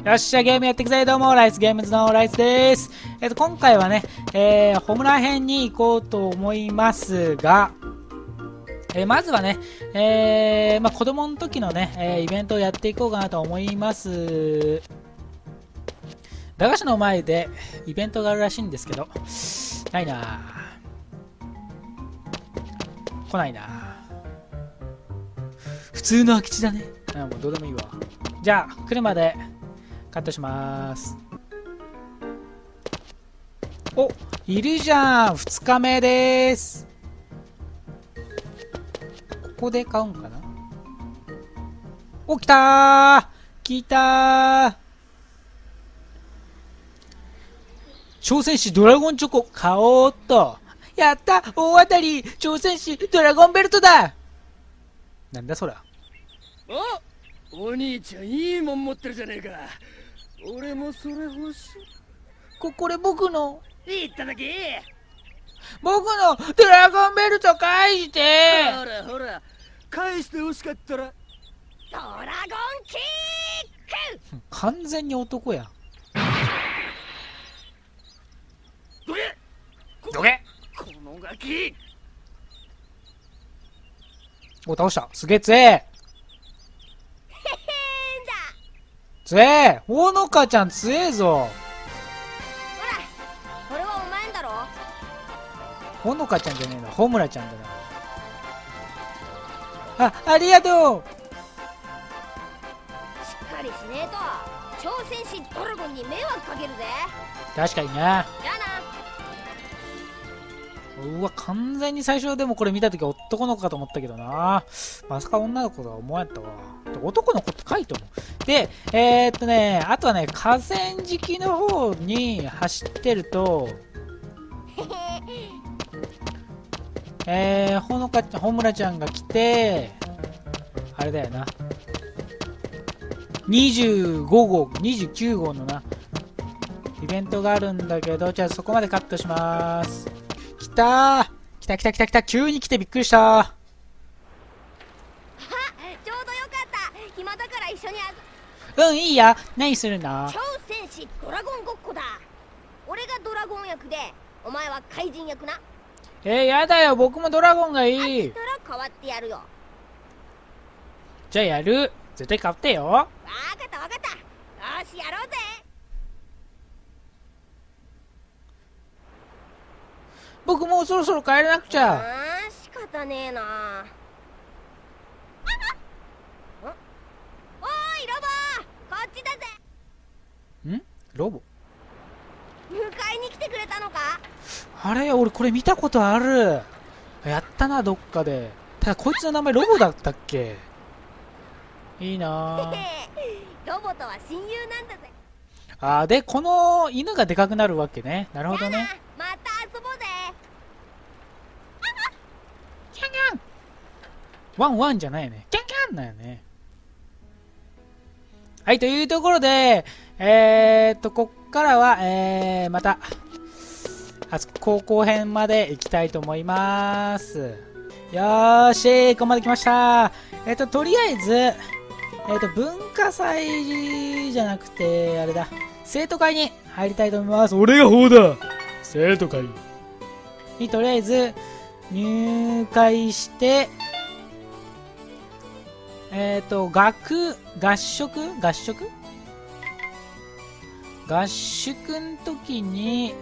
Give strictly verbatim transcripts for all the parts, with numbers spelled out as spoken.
よっしゃ、ゲームやっていくぜ。どうも、ライスゲームズのライスです。えっと、今回はね、えー、ホムラ編に行こうと思いますが、えー、まずはね、えー、まあ、子供の時のね、えー、イベントをやっていこうかなと思います。駄菓子の前でイベントがあるらしいんですけど、ないなぁ。来ないなぁ。普通の空き地だね。あ、もうどうでもいいわ。じゃあ、来るまでカットします。お、いるじゃん。ふつかめです。ここで買うんかな。お、来たー。来たー。挑戦士ドラゴンチョコ買おうっと。やった、大当たり。挑戦士ドラゴンベルトだ。なんだそら。 お、お兄ちゃんいいもん持ってるじゃねえか。俺もそれ欲しい。 こ、これ僕の。 いっただけ。 僕のドラゴンベルト返して。 ほらほら、返して欲しかったらドラゴンキック。 完全に男や。 どけどけ。 このガキ。 お、倒した。すげえ強え。強え。ほのかちゃん強えぞ。 ほら、これはお前んだろ。 ほのかちゃんじゃねえな。ほむらちゃんだな。あ、ありがとう。 しっかりしねえと挑戦士ドラゴンに迷惑かけるぜ。 確かにね。 じゃあな。 うわ、完全に最初でもこれ見たとき男の子かと思ったけどな。まさか女の子とは思わんやったわ。男の子って書いても。で、えー、っとね、あとはね、河川敷の方に走ってると、えー、ほのかちゃん、ほむらちゃんが来て、あれだよな。にじゅうごごう、にじゅうきゅうごうのな、イベントがあるんだけど、じゃあそこまでカットしまーす。来たー。来た来た来た来た。急に来てびっくりしたー。 あ、ちょうどよかった。暇だから一緒にあうん、いいや。何するの？ 挑戦士ドラゴンごっこだ。俺がドラゴン役でお前は怪人役な。 えー、やだよ。僕もドラゴンがいい。 飽きたら変わってやるよ。 じゃあやる。絶対勝ってよ。 わかったわかった。よし、やろうぜ。 僕もうそろそろ帰らなくちゃ。 あー、仕方ねえな。おい、ロボこっちだぜ。 ん？ロボ？ 迎えに来てくれたのか？ あれ、俺これ見たことある。やったな、どっかで。ただこいつの名前ロボだったっけ？いいなぁ。 ロボとは親友なんだぜ。 あー、で、この犬がでかくなるわけね。なるほどね。 また遊ぼうぜ。 キャンキャン。ワンワンじゃないよね。キャンキャンだよね。はい、というところで、えーっと、こっからは、えー、また、あそこ高校編まで行きたいと思います。よーし、ここまで来ました。えーっと、とりあえず、えーっと、文化祭じゃなくて、あれだ、生徒会に入りたいと思います。俺が方だ。生徒会に、とりあえず、入会して、えっと、学、合宿合宿合宿ん時に、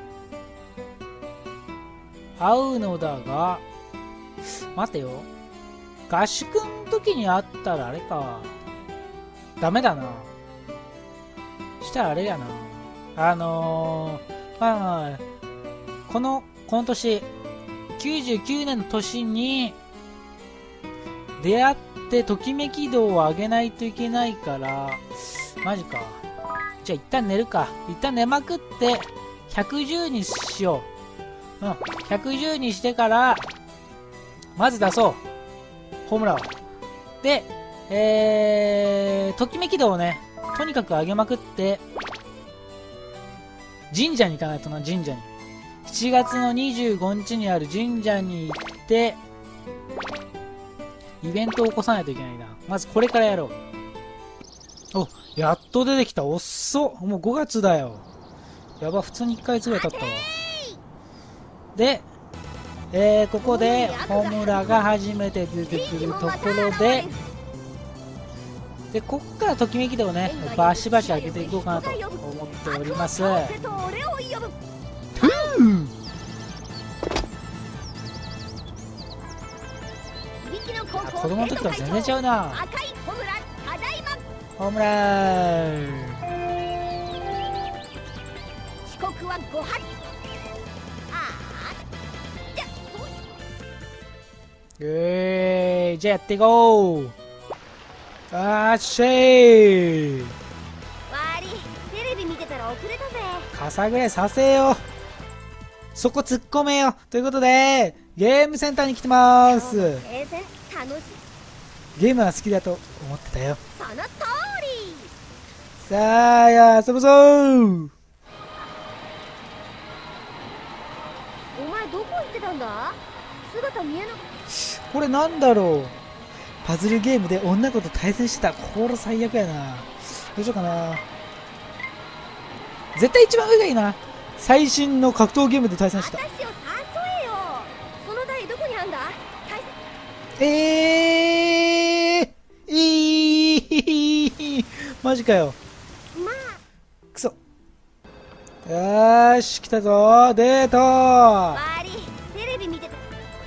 会うのだが、待てよ。合宿ん時に会ったらあれか。ダメだな。したらあれやな。あのー、まあまあ、この、この年、きゅうじゅうきゅうねんの年に、出会ってときめき度を上げないといけないから、マジか。じゃあ一旦寝るか。一旦寝まくって、ひゃくじゅうにしよう。うん。ひゃくじゅうにしてから、まず出そう。ホームランを。で、えー、ときめき度をね、とにかく上げまくって、神社に行かないとな、神社に。しちがつのにじゅうごにちにある神社に行って、イベントを起こさないといけないな。まずこれからやろう。お、 やっと出てきた。おっそ。もうごがつだよ。やば、普通にいっかげつぐらい経ったわ。で、えー、ここでホムラが初めて出てくるところで、で、ここからときめきでをね、バシバシ上げていこうかなと思っております。ふぅ、子供の時とは全然ちゃうな。ホムラー。 遅刻はごはつ。 えー、じゃあやっていこう。あーしー。 わり、テレビ見てたら遅れたぜ。 傘ぐらいさせよ。そこ突っ込めよ。ということで、ゲームセンターに来てまーす。 平然楽しい。 ゲームは好きだと思ってたよ。 その通り。 さあ、や遊ぶぞー。 お前どこ行ってたんだ？姿見えなかった。 これなんだろう。パズルゲームで女子と対戦してた。これ最悪やな。どうしようかな。絶対一番上がいいな。最新の格闘ゲームで対戦した。 私を誘えよ。その台どこにあんだ？ えーいーマジかよ。 まあくそ。よーし、来たぞー。デートー。 わり、テレビ見てた。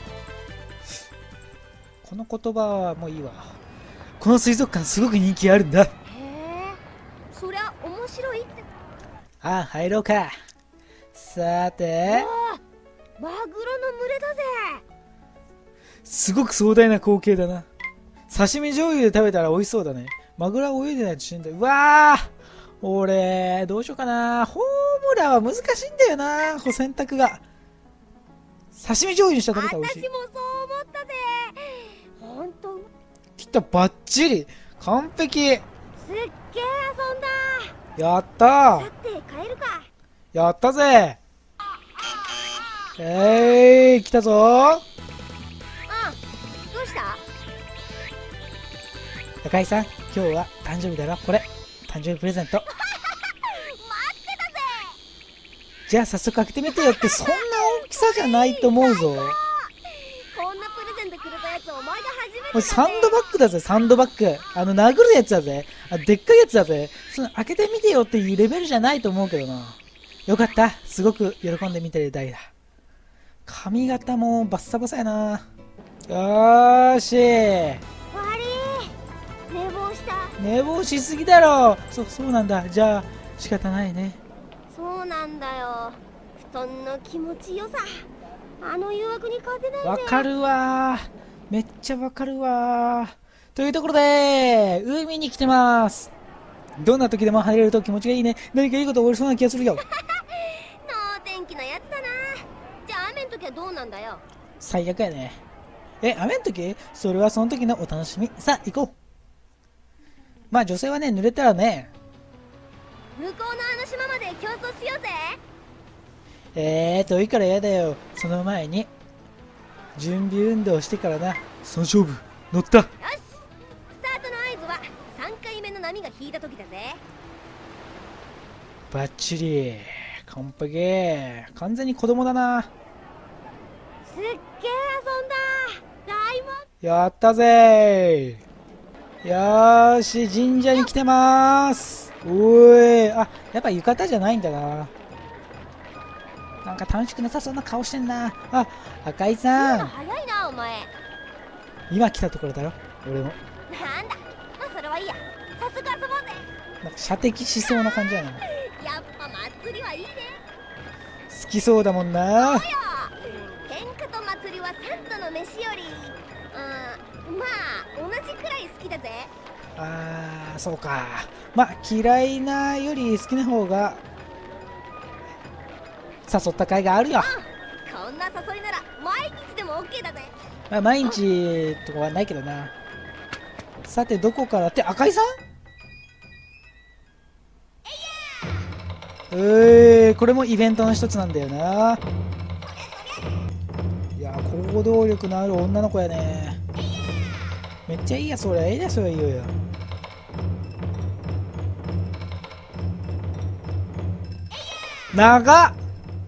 この言葉はもういいわ。この水族館すごく人気あるんだ。 へえ、そりゃ面白いって。 ああ、入ろうか。さて、 マグロの群れだぜ。 すごく壮大な光景だな。刺身醤油で食べたら美味しそうだね。マグロは泳いでないと死んだ。うわー、俺どうしようかな。ホームラは難しいんだよな、こう選択が。刺身醤油にしたら食べたら美味しい。 私もそう思ったぜ。ほんときっとバッチリ完璧。 すっげえ遊んだ。 やったー。 さて帰るか。 やったぜ。えーい、来たぞー。 うん、どうした？ 中井さん、今日は誕生日だろ。これ誕生日プレゼント。 待ってたぜ。 じゃあ早速開けてみてよって。そんな大きさじゃないと思うぞ。 こんなプレゼントくれたやつお前が初めてだぜ。 これサンドバッグだぜ、サンドバッグ。あの殴るやつだぜ。あ、でっかいやつだぜ。その開けてみてよっていうレベルじゃないと思うけどな。よかった、すごく喜んで見てる台だ。髪型もバッサバサやな。よーし。 悪い、寝坊した。 寝坊しすぎだろ。そ、そうなんだ。じゃあ仕方ないね。 そうなんだよ。布団の気持ちよさ、あの誘惑に勝てないぜ。 わかるわー。めっちゃわかるわー。というところで海に来てます。どんな時でも入れると気持ちがいいね。何かいいこと起こりそうな気がするよ。 能天気なやつだな。じゃあ雨の時はどうなんだよ。 最悪やね。え、雨の時？それはその時のお楽しみ。さあ行こう。まあ女性はね、濡れたらね。 向こうのあの島まで競争しようぜ。 えー遠いからやだよ。その前に準備運動してからな。その勝負乗った。 よし、スタートの合図はさんかいめの波が引いた時だぜ。 バッチリ完璧。完全に子供だな。 すっげえ遊んだ。大満やったぜー。よーし、神社に来てまーす。おーい、あ、やっぱ浴衣じゃないんだな。なんか楽しくなさそうな顔してんな。あ、赤井さん、 早いなお前。 今来たところだろ。俺もなんだ、まあそれはいいや。早速遊ぼうぜ。 なんか射的しそうな感じやな。 やっぱ祭りはいいね。 好きそうだもんな。 そうよ。喧嘩と祭りは三度の飯より、うん、まあ同じくらい好きだぜ。 あー、そうか。まあ嫌いなより好きな方が誘った甲斐があるよ。 うん、こんな誘いなら毎日でも オーケー だぜ。 まあ毎日とかはないけどな。さてどこからって、赤井さん？えー、これもイベントの一つなんだよな。いや、行動力のある女の子やね。めっちゃいいや、それ。いいや、それいいよ。 長っ。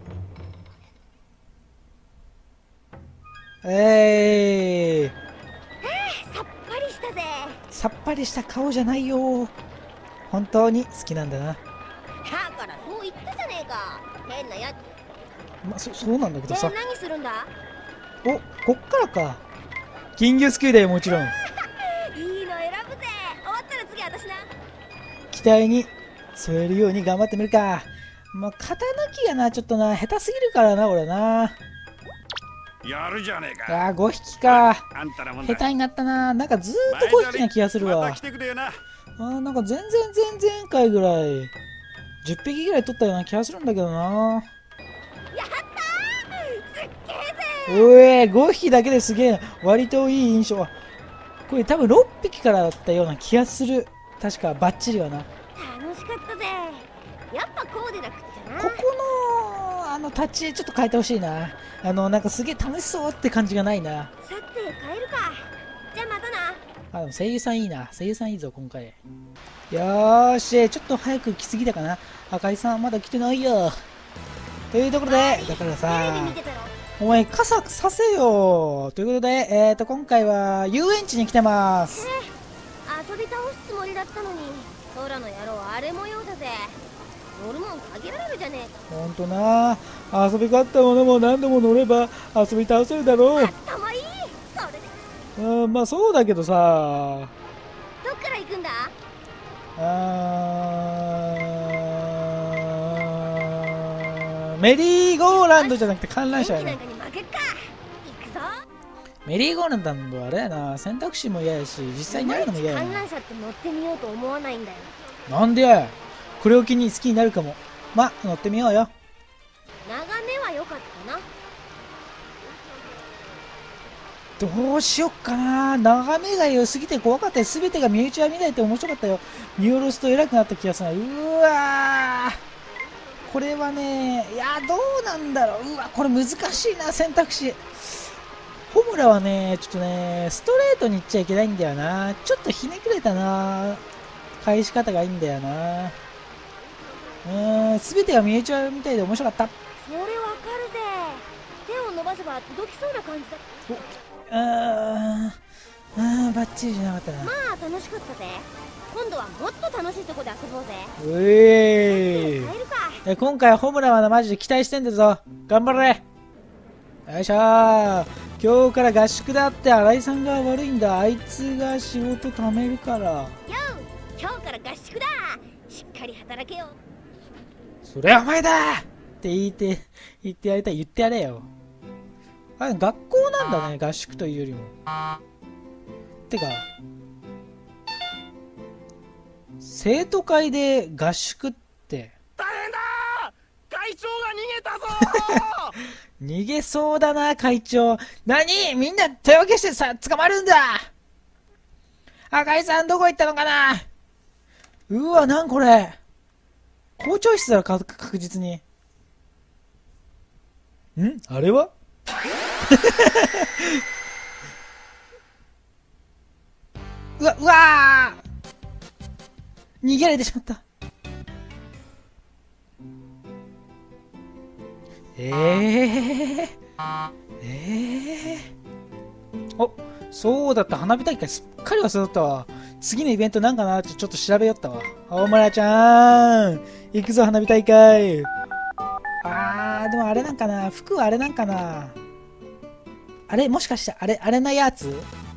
えー、 さっぱりしたぜ。 さっぱりした顔じゃないよ。本当に好きなんだな。 だからそう言ったじゃねえか。変なやつ。 ま、そ、そうなんだけどで、 さ。 何するんだ？ お、こっからか。金魚すくいだよ、もちろん。 いいの選ぶぜ。終わったら次私な。 期待に添えるように頑張ってみるか。まあ、型抜きがな、ちょっとな、下手すぎるからな、俺な。 やるじゃねえか。 ああ、ごひきか。 あんたらもんだ。 下手になったな。なんかずーっとごひきな気がするわ。 また来てくれよな。 あー、なんか全然前々回ぐらいじゅっぴきぐらい取ったような気がするんだけどな。 やったー、すっげえぜ。 おえ、ごひきだけですげえな。割といい印象。これ多分ろっぴきからだったような気がする。確かバッチリはな。 楽しかったぜ。やっぱこうでなくっちゃな。 ここのあの立ち絵ちょっと変えてほしいな。あのなんかすげえ楽しそうって感じがないな。 さて帰るか。じゃあまたな。 あ、でも声優さんいいな。声優さんいいぞ今回。よーし、ちょっと早く来すぎたかな。赤井さんまだ来てないよ。というところで、だからさ、 テレビ見てたろ。 お前傘させよ。ということで、えーと今回は遊園地に来てます。 遊び倒すつもりだったのに、空の野郎あれ模様だぜ。乗るもん限られるじゃねえか。 ほんとな。遊び勝ったものも何度も乗れば遊び倒せるだろう。 頭いい。それでうん、まあそうだけどさ。 どっから行くんだ？ あー、メリーゴーランドじゃなくて観覧車やね。 元気なんかに負けっか。行くぞ。 メリーゴーランドはあれやな。選択肢も嫌やし、実際にあるのも嫌やな。 観覧車って乗ってみようと思わないんだよ。 なんでや。これを機に好きになるかも。まあ、乗ってみようよ。 眺めは良かったな。 どうしよっかな。眺めが良すぎて怖かったよ。全てがミニチュアみたいって面白かったよ。見下ろすと偉くなった気がするな。うわー、これはね、いやどうなんだろう。うわ、これ難しいな、選択肢。ホムラはね、ちょっとね、ストレートに行っちゃいけないんだよな。ちょっとひねくれたな。返し方がいいんだよな。うーん、全てがミニチュアみたいで面白かった。 それわかるぜ。手を伸ばせば届きそうな感じだ。 うーん、うーん、バッチリじゃなかったな。 まあ楽しかったぜ。今度はもっと楽しいとこで遊ぼうぜ。 うえー帰るか。 い。今回はホムラはマジで期待してんだぞ。頑張れ。よいしょー。今日から合宿だって新井さんが悪いんだ。あいつが仕事貯めるから。 よう、今日から合宿だ。しっかり働けよ。 それはお前だって言って言ってやりたい。言ってやれよ。あれ学校なんだね、合宿というよりも。てか生徒会で合宿って大変だー。会長が逃げたぞー。 逃げそうだな、会長。何、みんな手分けしてさ捕まるんだ。赤井さんどこ行ったのかな。うわ、なんこれ。校長室だろ、か確実に。んあれはうわ、うわー、逃げられてしまった。えー、えー、お、そうだった。花火大会すっかり忘れとったわ。次のイベントなんかなってちょっと調べよったわ。大村ちゃん行くぞ、花火大会。あー、でもあれなんかな。服はあれなんかな。あれもしかしてあれ、あれなやつ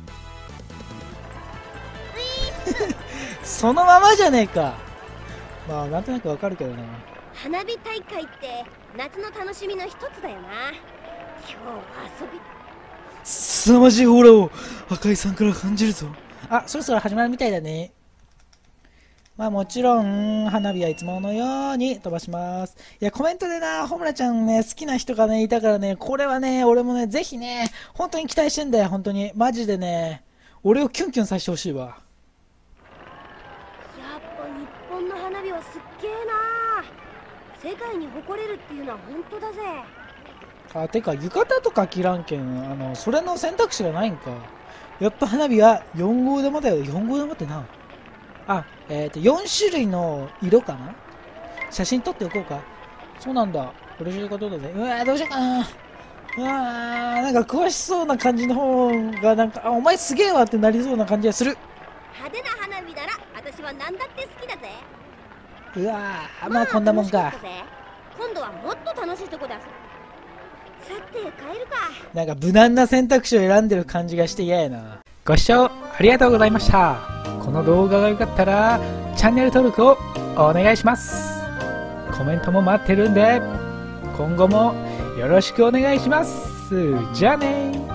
そのままじゃねえか。まあなんとなくわかるけどな。 花火大会って夏の楽しみの一つだよな。今日は遊び凄まじいオーラを赤井さんから感じるぞ。あ、そろそろ始まるみたいだね。まあもちろん花火はいつものように飛ばします。いやコメントでな、ホムラちゃんね好きな人がねいたからね、これはね俺もねぜひね本当に期待してんだよ。本当にマジでね俺をキュンキュンさせてほしいわ。 やっぱ日本の花火はすっげえな。世界に誇れるっていうのは本当だぜ。 あ、てか浴衣とか着らんけん、あのそれの選択肢がないんか。やっぱ花火はよん号玉だよ。よん号玉ってな。あ、えっとよん種類の色かな。写真撮っておこうか。 そうなんだ。嬉しいことだぜ。うわー、どうしようかな。うわー、なんか詳しそうな感じの方が、なんか、あ、お前すげえわってなりそうな感じがする。 派手な花火なら私は何だって好きだぜ。 うわー、まあこんなもんか。 楽しったぜ。今度はもっと楽しいとこで遊ぶ。さて帰るか。 なんか無難な選択肢を選んでる感じがして嫌やな。ご視聴ありがとうございました。この動画が良かったらチャンネル登録をお願いします。コメントも待ってるんで今後もよろしくお願いします。じゃあねー。